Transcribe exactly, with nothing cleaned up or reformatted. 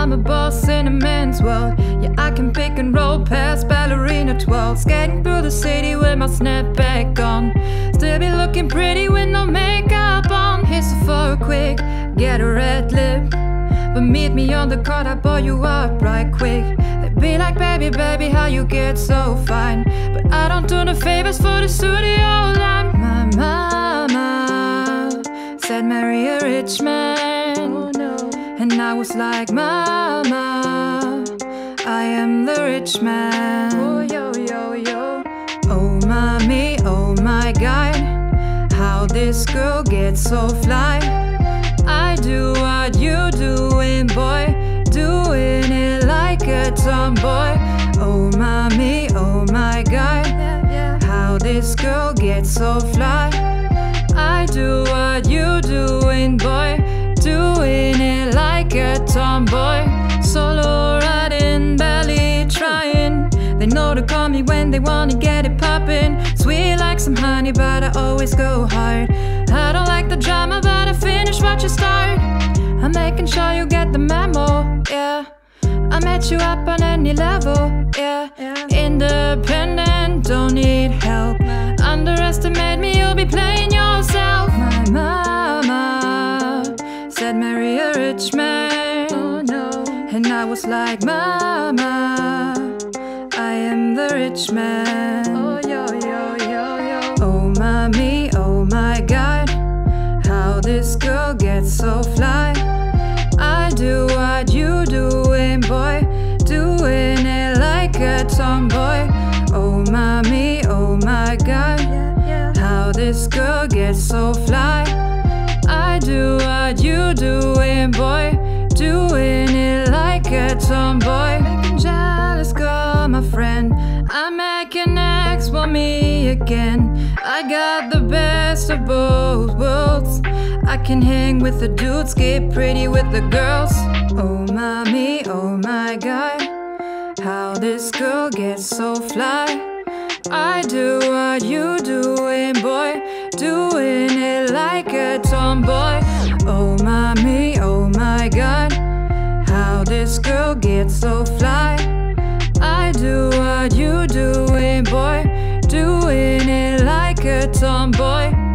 I'm a boss in a man's world. Yeah, I can pick and roll past ballerina twirls, skating through the city with my snapback on, still be looking pretty with no makeup on. Here's for a quick, get a red lip, but meet me on the court, I bore you up right quick. They be like, baby, baby, how you get so fine, but I don't do no favors for the studio line. My mama said marry a rich man, oh, no. And I was like, mama, I am the rich man. Oh, yo, yo, yo. Oh, mommy, oh, my God, how this girl gets so fly. I do what you doing, boy, doing it like a tomboy. Oh, mommy, oh, my God, how this girl gets so fly. I do what you doing, boy, doing it like a tomboy. Solo riding, belly trying. They know to call me when they wanna get it poppin'. Sweet like some honey, but I always go hard. I don't like the drama, but I finish what you start. I'm making sure you get the memo, yeah. I met you up on any level, yeah. Independent, don't need help. Underestimate me, you'll be playing yourself. My mama said marry a rich man, oh, no. And I was like, mama, I am the rich man. Oh, yo, yo, yo, yo. Oh, mommy, oh, my God, how this girl gets so fly. I do what you doing, boy, doing it like a tomboy. Oh, mommy, oh, my God, how this girl gets so fly. I do what you doing, boy, doing it like a tomboy. Making jealous girl, my friend, I make an ex want me again. I got the best of both worlds. I can hang with the dudes, get pretty with the girls. Oh, mommy, oh, my God, how this girl gets so fly. I do what you doing, boy, doing it like a tomboy. Oh, mommy, oh, my God, how this girl gets so fly. I do what you doing, boy, doing it like a tomboy.